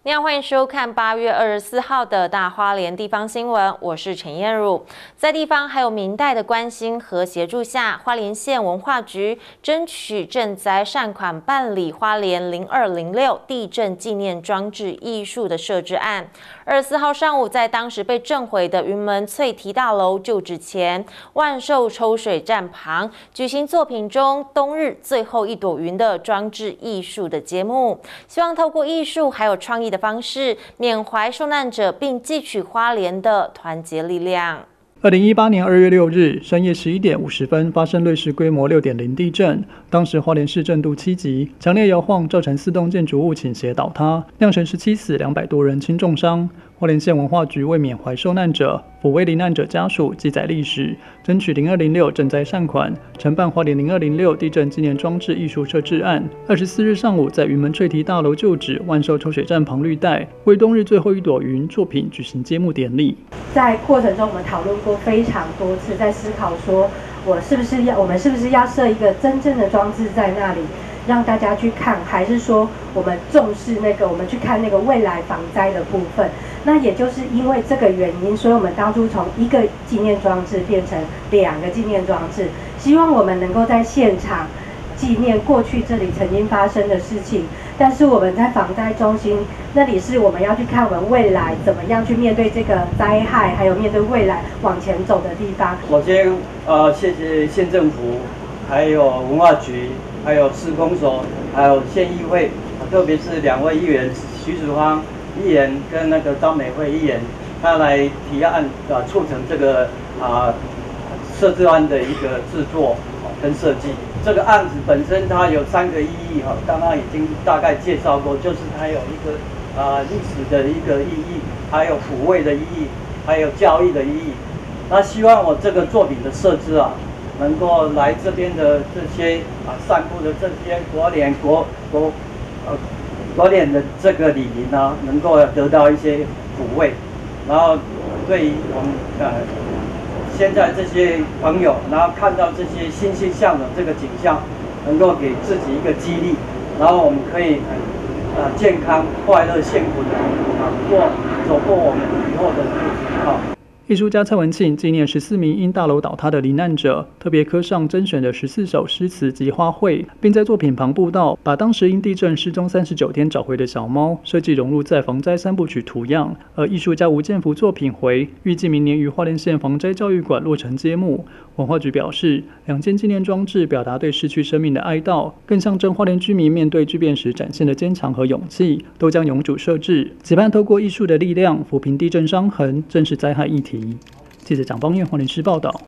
你好，欢迎收看8月24号的大花莲地方新闻，我是陈燕茹。在地方还有民代的关心和协助下，花莲县文化局争取赈灾善款办理花莲0206地震纪念装置艺术的设置案。24号上午，在当时被震毁的云门翠堤大楼旧址前万寿抽水站旁举行作品中冬日最后一朵云的装置艺术的节目，希望透过艺术还有创意的方式缅怀受难者，并汲取花莲的团结力量。 2018年2月6日深夜11点50分发生瑞士规模6.0地震，当时花莲市震度7级，强烈摇晃造成4栋建筑物倾斜倒塌，酿成17死200多人轻重伤。花莲县文化局为缅怀受难者、抚慰罹难者家属、记载历史，争取0206赈灾善款，承办花莲0206地震纪念装置艺术设置案。24日上午，在云门翠堤大楼旧址万寿抽水站旁绿带，为冬日最后一朵云作品举行揭幕典礼。 在过程中，我们讨论过非常多次，在思考说，我们是不是要设一个真正的装置在那里，让大家去看，还是说我们重视我们去看那个未来防灾的部分？那也就是因为这个原因，所以我们当初从1个纪念装置变成2个纪念装置，希望我们能够在现场纪念过去这里曾经发生的事情，但是我们在防灾中心那里是我们要去看我们未来怎么样去面对这个灾害，还有面对未来往前走的地方。 首先谢谢县政府，还有文化局，还有市公所，还有县议会，特别是2位议员徐子芳议员跟张美惠议员，他来提案促成这个设置案的一个制作跟设计。这个案子本身它有3个意义刚刚已经大概介绍过，就是它有一个历史的一个意义，还有抚慰的意义，还有教育的意义。那希望我这个作品的设置能够来这边的这些散布的这些国联的这个里民能够得到一些抚慰，然后对于我们现在这些朋友，然后看到这些欣欣向的这个景象，能够给自己一个激励，然后我们可以健康、快乐、幸福的走过我们以后的日子艺术家蔡文庆纪念14名因大楼倒塌的罹难者，特别刻上甄选的14首诗词及花卉，并在作品旁布道，把当时因地震失踪39天找回的小猫设计融入在防灾3部曲图样。而艺术家吴建福作品回预计明年于花莲县防灾教育馆落成揭幕。文化局表示，2件纪念装置表达对逝去生命的哀悼，更象征花莲居民面对巨变时展现的坚强和勇气，都将永驻设置，期盼透过艺术的力量抚平地震伤痕，正视灾害议题。记者蒋邦彦花莲市报道。